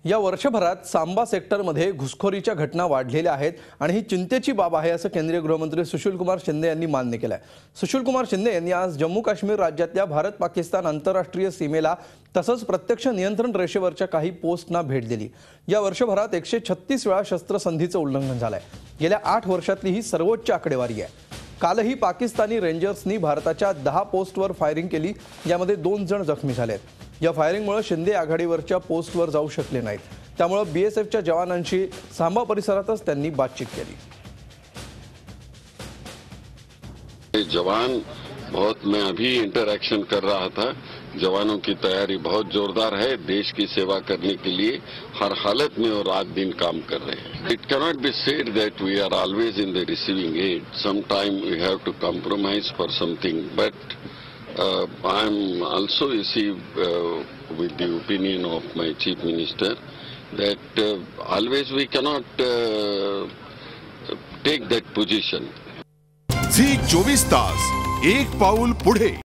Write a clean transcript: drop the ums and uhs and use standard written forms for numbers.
या वर्षभरात सांबा सेक्टरमध्ये घुसखोरीच्या घटना वाढलेल्या आहेत आणि ही चिंतेची बाब आहे असं केंद्रीय गृहमंत्री सुशीलकुमार शिंदे यांनी मान्य केलं आहे। सुशीलकुमार शिंदे यांनी आज जम्मू काश्मीर राज्यातल्या भारत-पाकिस्तान आंतरराष्ट्रीय सीमेला तसंच प्रत्यक्ष नियंत्रण रेषेवरच्या काही पोस्टना भेट दिली। या वर्षभरात 136 वेळा शस्त्रसंधीचं उल्लंघन झालंय। गेल्या 8 वर्षातली ही सर्वोच्च आकडेवारी आहे। कालही पाकिस्तानी रेंजर्सनी भारताच्या 10 पोस्टवर फायरिंग केली, यामध्ये 2 जण जखमी झालेत। या फायरिंगमुळे शिंदे आघाडीवरच्या पोस्टवर जाऊ शकले नाहीत, त्यामुळे बीएसएफच्या जवानांशी सांबा परिसरातच त्यांनी बातचीत केली। जवान बहुत, मैं अभी इंटरैक्शन कर रहा था, जवानों की तैयारी बहुत जोरदार है। देश की सेवा करने के लिए हर हालत में और रात दिन काम कर रहे हैं। It cannot be said that we are always in the receiving end, some time we have to compromise for something, but I am also received with the opinion of my Chief Minister that always we cannot take that position. Zee 24 Taas एक पाऊल पुढे।